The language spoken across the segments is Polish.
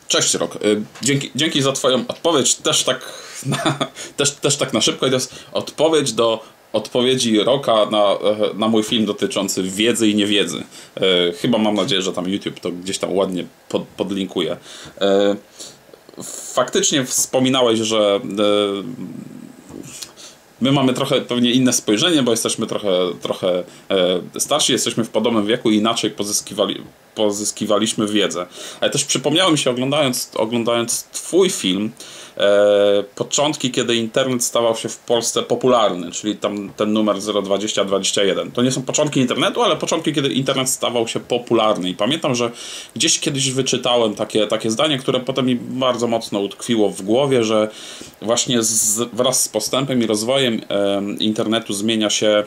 Cześć Rok. Dzięki za Twoją odpowiedź. Też tak na szybko. I to jest odpowiedź do odpowiedzi Roka na mój film dotyczący wiedzy i niewiedzy. Chyba mam nadzieję, że tam YouTube to gdzieś tam ładnie podlinkuje. Faktycznie wspominałeś, że my mamy trochę pewnie inne spojrzenie, bo jesteśmy trochę starsi, jesteśmy w podobnym wieku i inaczej pozyskiwaliśmy wiedzę. Ale też przypomniało mi się, oglądając Twój film, początki, kiedy internet stawał się w Polsce popularny, czyli tam ten numer 02021. To nie są początki internetu, ale początki, kiedy internet stawał się popularny. I pamiętam, że gdzieś kiedyś wyczytałem takie zdanie, które potem mi bardzo mocno utkwiło w głowie, że właśnie wraz z postępem i rozwojem internetu zmienia się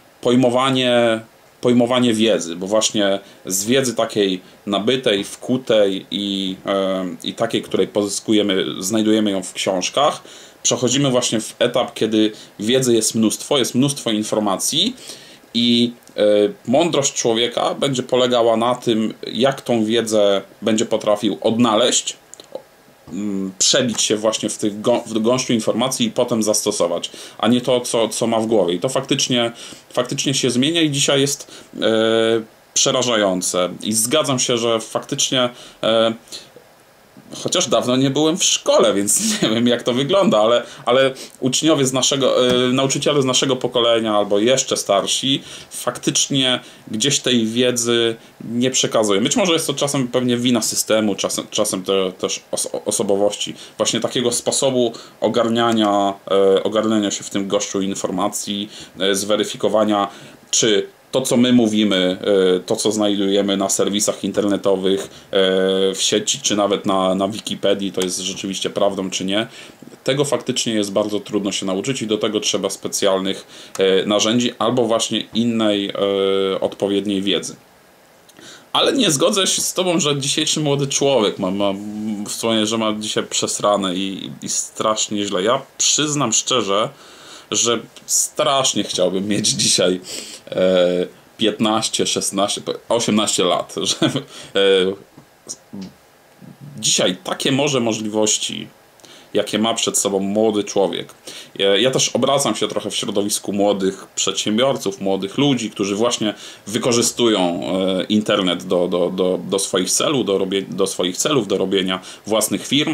pojmowanie wiedzy, bo właśnie z wiedzy takiej nabytej, wkutej i takiej, której znajdujemy ją w książkach, przechodzimy właśnie w etap, kiedy wiedzy jest mnóstwo informacji i mądrość człowieka będzie polegała na tym, jak tą wiedzę będzie potrafił odnaleźć, przebić się właśnie w gąszczu informacji i potem zastosować, a nie to, co ma w głowie. I to faktycznie się zmienia i dzisiaj jest przerażające. I zgadzam się, że faktycznie chociaż dawno nie byłem w szkole, więc nie wiem, jak to wygląda, ale uczniowie nauczyciele z naszego pokolenia albo jeszcze starsi faktycznie gdzieś tej wiedzy nie przekazują. Być może jest to czasem pewnie wina systemu, czasem też osobowości. Właśnie takiego sposobu ogarniania się w tym gąszczu informacji, zweryfikowania, czy to, co my mówimy, to, co znajdujemy na serwisach internetowych, w sieci, czy nawet na Wikipedii, to jest rzeczywiście prawdą, czy nie. Tego faktycznie jest bardzo trudno się nauczyć i do tego trzeba specjalnych narzędzi albo właśnie innej odpowiedniej wiedzy. Ale nie zgodzę się z Tobą, że dzisiejszy młody człowiek wspomnieć, że ma dzisiaj przesrane i strasznie źle. Ja przyznam szczerze, że strasznie chciałbym mieć dzisiaj 15, 16, 18 lat. Że dzisiaj takie możliwości, jakie ma przed sobą młody człowiek. Ja też obracam się trochę w środowisku młodych przedsiębiorców, młodych ludzi, którzy właśnie wykorzystują internet do swoich celów, do robienia własnych firm.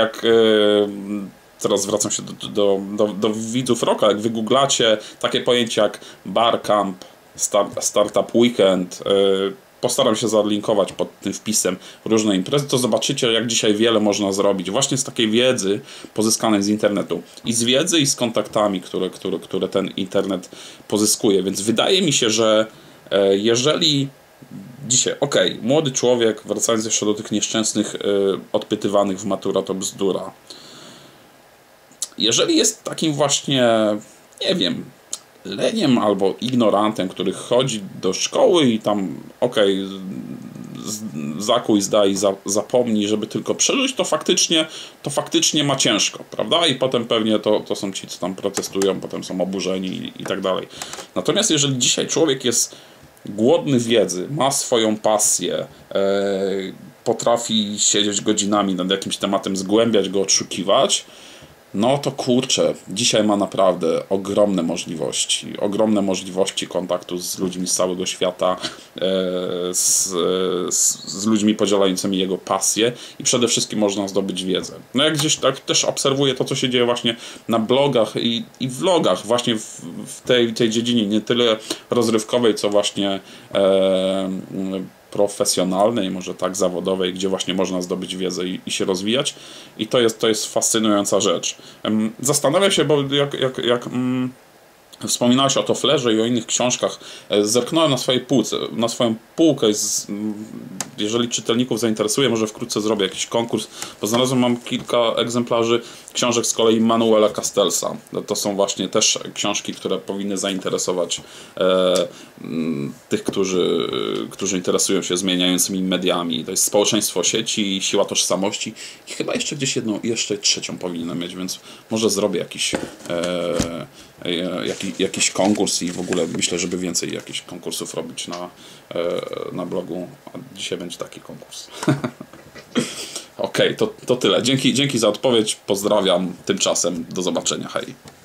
Teraz zwracam się do widzów Roka. Jak wygooglacie takie pojęcia jak Barcamp, Startup Weekend, postaram się zalinkować pod tym wpisem różne imprezy, to zobaczycie, jak dzisiaj wiele można zrobić właśnie z takiej wiedzy pozyskanej z internetu. I z wiedzy, i z kontaktami, które ten internet pozyskuje. Więc wydaje mi się, że jeżeli dzisiaj, młody człowiek, wracając jeszcze do tych nieszczęsnych odpytywanych w matura to bzdura, jeżeli jest takim właśnie, nie wiem, leniem albo ignorantem, który chodzi do szkoły i tam, zakuj, zdaj, zapomnij, żeby tylko przeżyć, to faktycznie ma ciężko, prawda? I potem pewnie to są ci, co tam protestują, potem są oburzeni i tak dalej. Natomiast jeżeli dzisiaj człowiek jest głodny wiedzy, ma swoją pasję, potrafi siedzieć godzinami nad jakimś tematem, zgłębiać go, odszukiwać, no to kurczę, dzisiaj ma naprawdę ogromne możliwości kontaktu z ludźmi z całego świata, z ludźmi podzielającymi jego pasję i przede wszystkim można zdobyć wiedzę. No jak gdzieś tak też obserwuję to, co się dzieje właśnie na blogach i vlogach, właśnie w tej dziedzinie nie tyle rozrywkowej, co właśnie profesjonalnej, może tak zawodowej, gdzie właśnie można zdobyć wiedzę i się rozwijać. I to jest fascynująca rzecz. Zastanawiam się, bo jak wspominałeś o Tofflerze i o innych książkach, zerknąłem na swoją półkę. Jeżeli czytelników zainteresuje, może wkrótce zrobię jakiś konkurs, bo mam kilka egzemplarzy książek z kolei Manuela Castellsa. To są właśnie też książki, które powinny zainteresować tych, którzy interesują się zmieniającymi mediami. To jest Społeczeństwo sieci, Siła tożsamości i chyba jeszcze gdzieś jeszcze trzecią powinienem mieć, więc może zrobię jakiś konkurs i w ogóle myślę, żeby więcej jakichś konkursów robić na blogu. A dzisiaj będzie taki konkurs. Okej, to tyle. Dzięki za odpowiedź. Pozdrawiam. Tymczasem do zobaczenia. Hej.